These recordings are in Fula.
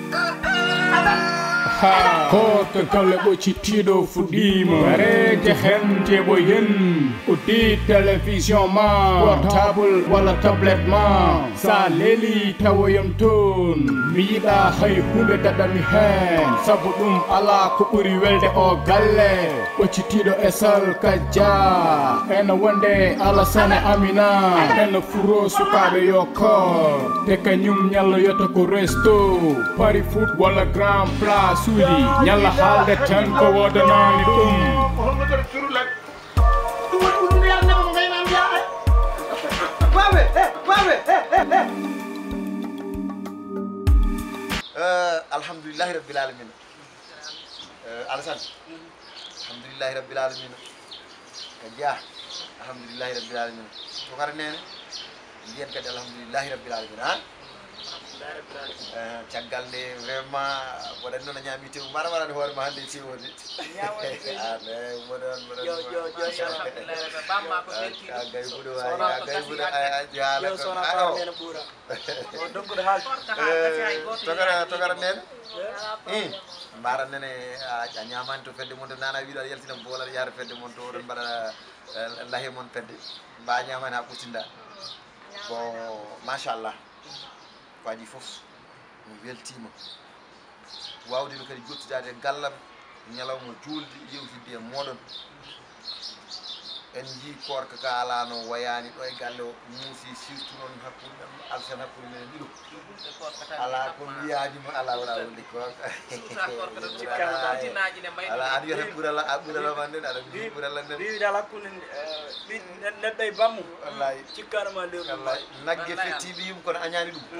ko to galle ɓoccitiɗo fuɗɗima gareje hente ɓo yen uddi télévision ma portable walla tablette ma sa leeli tawoyon toon mi yiɗa hay hunde daɗami hen saabu ɗum ala ko ɓuuri welde o galle ɓoccitiɗo e salkadia ene wonde Alassane Amina ene furo sukaɓe yo kor te kañum ñallo yota ko resto pari foot walla grand place uji ñalla haalde tan ko wodanani ɗum alhamdulillahi rabbil alamin Alassane alhamdulillahi rabbil alamin Kadia alhamdulillahi rabbil alamin Tokar nene mbiyen kadi alhamdulillahi rabbil alamin ha caggal nde vraiment waɗani noon a ñaami tew mbaɗa waɗani hoore ma hannde siwode gay ɓuuɗo wawi gay ɓuuɗo togara nene mbara nene a ñamani to fedde moon to nana wiiɗo aɗa yaltina bool aɗa yaara fedde moon to oɗon mbaɗa lahe moon fedde mba ñamani ha ɓurtinda bon machallah waɗi fof mi weltima wawdeɓe kadi jottidade gallam ñalawma julde yewtidde e moɗon en jii korka ka alano wayani ɗo e galle o muusi surtout noon hakkude Alassane hakkude men ɗiɗo ala ko wiyanima ala wona wonde korka ala aɗa wiyata ɓurala a ɓuralama nden aɗa mbi ɓurala nden wiwidal hakkude neɗɗo e bammu wallahi cikkanoma nder wallahi naggue fettiɓe yum kono añani ɗum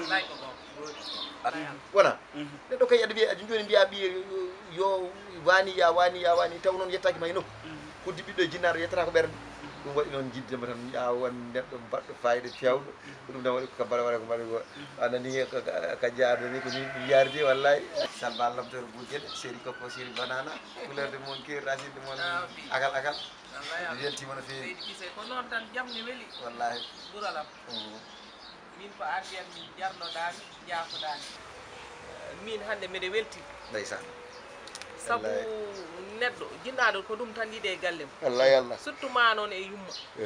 wona neɗɗo kay aɗa wiya aɗa joni mbiya ɓiye yo wani wani taw noon yettaki may nokku kuddi ɓiɗɗo e jinnaɗo yettata ko ɓerde ɗum waɗi noon jiddema tan ya won neɗɗo mbaɗɗo fayida fewɗo ko ɗum tan waɗi ko kabbara waɗa ko mbaɗi ko anani ka jaardo ni ko ni yardi wallahi salba lamtore Bourgueɗe séri kokko séri banana couleur de mon cœur racine de mon akal mi weltima no fewi ko noon tan jamni weeli wallahi ɓuralam min ko ardiyan min jarnoɗami jaafoɗami min hande mbiɗa welti ndeysan sabu neɗɗo jinnaɗo ko ɗum tan yiide e galle ma wallahi Allah surtout ma noon e yumma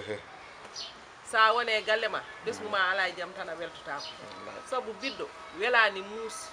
sa woni e galle ma ɓesgu ma ala e jaam tan a weltotako sabu ɓiɗɗo welani muusi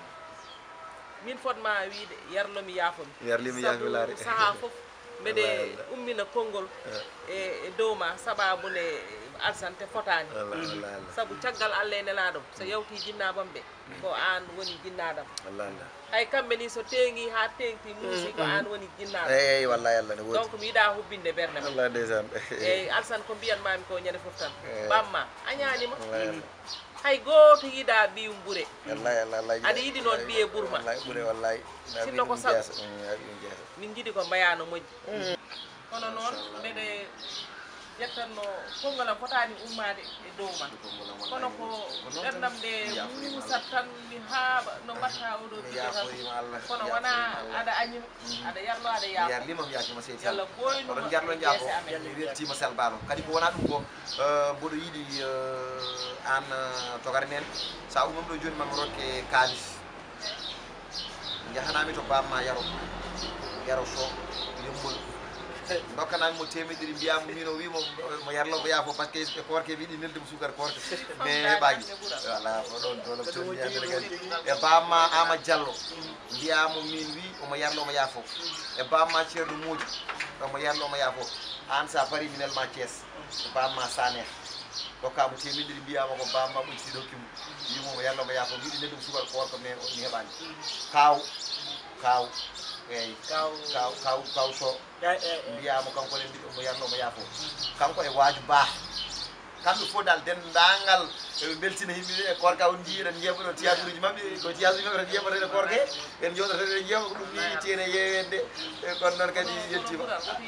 min fotma wiide yarlomi yaafomi yarlimi yaafilare saaha foof mbeɗe ummina konngol e dow ma sababude Alassane te fotani sabu caggal Allah e nelaɗo so yawti jinnabam ɓe ko an woni jinnaɗam hay kamɓe ni so teŋi ha teŋti muusi ko an woni jinnaɗo eyyi wallahi Allah ne woodi donc mi yiɗa hubbinde ɓerde ma wallahi ndeysan eyyi Alassane ko mbiyanmami ko ñande foof tan ɓamma a ñanima hay goto yiiɗa ɓiyum ɓuure aɗa yiiɗi noon ɓiye ɓuurma wallahi sinno ko sabu min jiiɗi ko mbayano moƴƴi kono noon mbeɗe ƴettanno konngol am fotani ummade e dow ma kono ko ɓerdam nde muusat tan mi haaɓa no mbatta oɗo ɓiɗɗo tan kono wona aɗa añima aɗa yarlo aɗa yarlima mi yaafima seydi Sall oɗon jarno jaafo mi weltima selbano kadi ko wona ɗum ko mboɗo yiiɗi an Togare nen sa umam ɗo joni mami rokke kalis jahanami to bamma yaro so yombol dokkanami mo temediri mbiyamo min o wimo mo yarlo mo yaafo par ce que korke wiiɗi neldemo sukar korke mais heɓaki voilà ko ɗon dolo tondiyamede kadi e bamma Ama Diallo mbiyamo min wi omo yarlo mo yaafo e bamma ceerno Moodi omo yarlo omo yaafo an sa pari minelma Thiès e bamma Saner dokkamo temediri mbiyama ko bamma ɓuy siɗo hokkimo wimo mo yarlo mo yaafo wiiɗi neldemo sukar korke mais mi heɓani kaw eyyi kaw so mbiyamo kanko ne mbiɗo mo yarno mo yaafo kanko e waaju ba kamɓe fof dal dendagal eɓe beltina yimɓeɓe e korka on jii eɗen jeeɓa ɗo théâtre maɓɓe ko théâtre maɓɓe tan jeeɓata e korke en jooɗata eɗen jeeɓa ko ɗum ni tene yewende e kono noon kadi yettima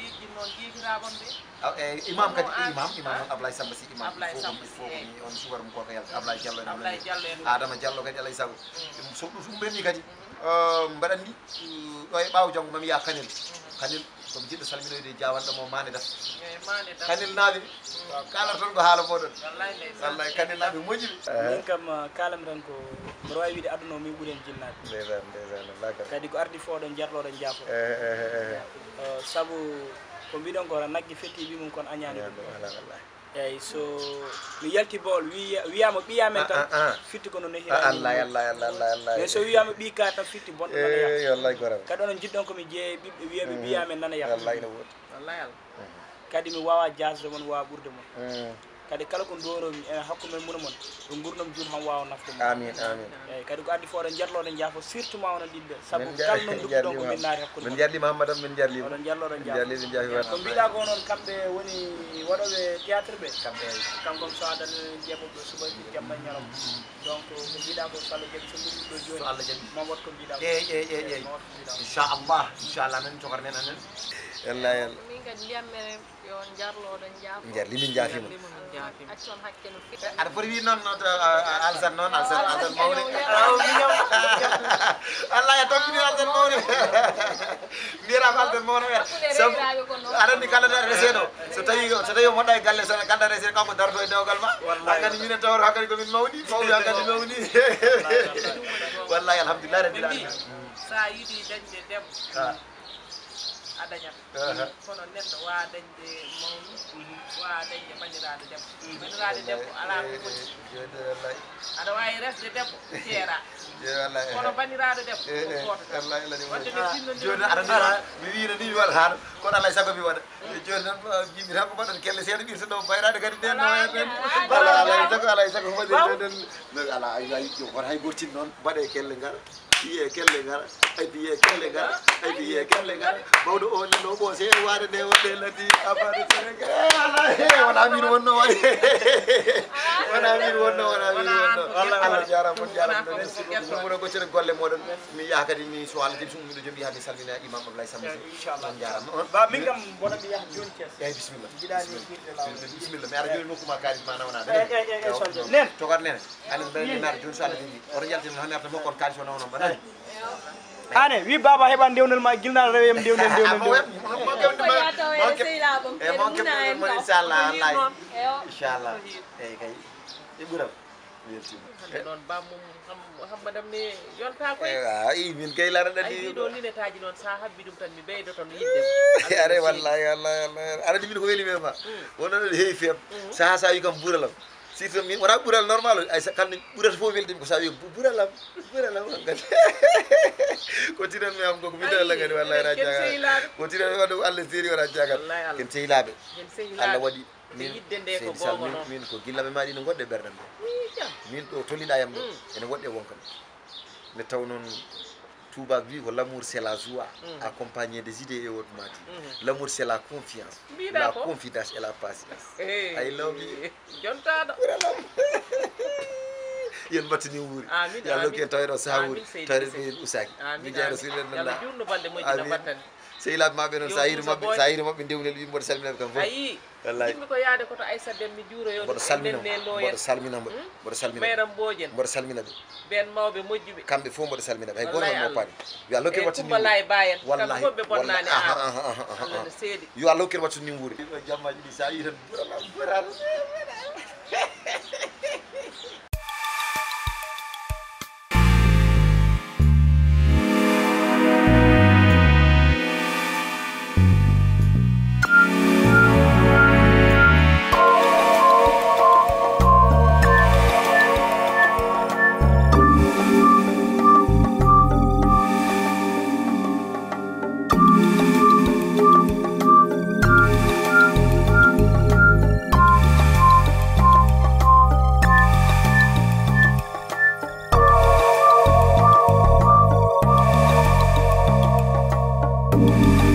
imam kadi imam noon Ablaye Samba Sy imam il faut ni on sugara mum koko yalta Ablaye Diallo en Adama Diallo kadi alay saago so ɗum ɓenni kadi mbaɗa andi ɗo e ɓaawo janggo mami ya Kanel komi jiɗɗo salminoyde jawanɗo mo mane daf mane daf kanel naaɓe kala toon ko haala moɗon wallahi ndeysaan wallahi kanel naaɓe moƴƴuɓe min kam kalam tan ko mbiɗa wawi wiide aduna o min ɓuuri hen jinnade ndeysan wallahi kadi ko ardi fo oɗon jarloɗon jaafo saabu ko mbiɗon ko naggue fetti wi mum kono añani wallahi eyyi so mi yalti bawol wiyama ɓiyamen tan fitti kono nehira allah mais so wiyama ɓi ka tan fitti bonɗo nana yaha wallahi goram kadi onon jiɗɗon komi jeeye ɓiɓɓe wiyaɓe ɓiyamen nana yaha wallahi no woodi wallahi Allah kadi mi wawa jasde mon wawa ɓurde mon kadi kala ko doromi ene hakkude men muna mon ɗo gurdam jun han wawa nafde mon amin eyyi kadi ko addi fo oɗon jarloɗon jaafo surtout ma onon ɗiɗɓe saabu kala non dugguɗon ko min naati hakkude min jarlima Hammadam min jarlima oɗon jarloɗon min jaafo jarlima jaafi ko mbiɗa ko noon kamɓe woni waɗoɓe théâtre ɓe kamɓe kankom so adana jeeɓoɓe subaji jamma ñalom donc ko mbiɗa ko so Allah jaaɓi so mbiɗi ɗo joni so Allah jaaɓi ma wat ko mbiɗa eyyi inchallah min cokarnen anen wallahi min kadi ndiyamere yo jarloɗon jaafo jarlimin jaafima accon hakke no fewi aɗa foti wi noon alsan noon alsan mawni allah ya toppini alsan mawni mbiyatama alsan mawni sabu aɗa andi kala ɗa reseɗo so tawi o moɗɗa e galle so kalɗa resede kanko darto e dewgal ma hakkadi minen tawata hakkadi komin mawni mawni hakkadi mawni wallahi alhamdulillah rabbil alamin sa yiɗi dañde debbo a dañat kono neɗɗo wawa dañde mawni wawa dañde bandiraɗo debbo bandiraɗo debbo ala ko foti aɗa wawi resde debbo jeera kono bandiraɗo debbo ko goto wadde ɓe finno joni aɗa mi wino ni mi waɗa haano kono alay saago mi waɗa joni noon yimɓe tan ko mbaɗon kelle seeɗa ɓirta ɗo bayrade kadi nden alay saago ko waɗi ɗon ala won hay gortin noon mbaɗe kelle ngara wiye kelle ngara ay wiye kelle ngara ay wiye kelle ngara mawɗo o nino ɓoose waade nde wonɗe ladi abade sénégal wona min wonno way wona min wonno allah jarama mon jarama ɗumuna goccere golle moɗon mi yaha kadi mi so Allah jaɓi sumuɗo joom yaha mi salmina imam Abdoulaye Sammy inchallah on jarama on ba min kam mboɗo mi yaha joni Thiès eyyi bisimilla jiɗani hirde lawol bisimilla mi ara joni nokkuma kalis ma nawanade nen togat nene anen mbaɗi naata joni so Allah jaɓi oto jaltina han narta mokkon kalis o nawno mbaɗani ane wi baba heɓa ndewnel ma guilnaɗo rewem ndewnel inchallah wallahi inchallah eyyi kay e ɓuuram weltima noon bammum Hammadam ne yonta koye ay min kay lara ɗaɗi ɗiɗo ninetaji noon sa habbi ɗum tan mi ɓeydo toon yidde are wallahi aɗa min ko weeli men ma wono ɗo heewi feem saha sa wi kam ɓuuralam surtout min wona ɓuural normal o ay kamne ɓuurata fof weldimi ko sa wi ɓuuralam on kadi continuen mi am koko min Allah kadi wallahi ra jaga continuen wadde ko Allah seeri wona jagat ken sehilaɓe Allah waɗi min yidde nde ko gogo noon min ko gillaɓe ma ɗi no goɗɗe ɓerdam ɗe min ɗo tolliɗa yam ɗo ene woɗɗe wonkam nde taw noon Touba wi ko l'amour c'est la joie accompagné des idées et automatiques l'amour c'est la confiance la confidence et la patience I love you jontaɗo yen battani wuuri yallo ken taweɗo saha wuuri tawde ɓe usaki mi jeeya rasulillah jurno balde moƴƴina battani sehilaɓe maɓe noon sa hiiri mabɓe ndewnel wi mboɗo salminaɓe kam fof ayi wallahi yimɓe ko yaade koto Aissa Déme mi juuroyo mboɗo salminaɓe mayram mbojen mboɗo salminaɓe ɓen mawɓe moƴƴuɓe kamɓe fof mboɗo salminaɓe hay goto mo paani yo Allah hokkir wattu Coumba Laye Bayen wallahi kamɓe fof ɓe bonnani Allah ne seeɗi yo Allah hokkir wattu ni wuuri jammaji ɗi sa yi tan ɓural Thank you.